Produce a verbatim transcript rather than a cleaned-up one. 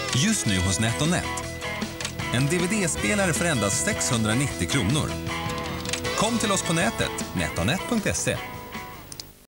Just nu hos NetOnNet. En D V D-spelare för endast sexhundranittio kronor. Kom till oss på nätet, netonet punkt se.